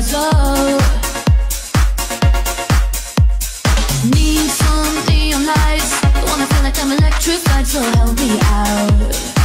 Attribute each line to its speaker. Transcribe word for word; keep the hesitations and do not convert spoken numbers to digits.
Speaker 1: rise up. Need some neon lights. I wanna feel like I'm electrified, so help me out.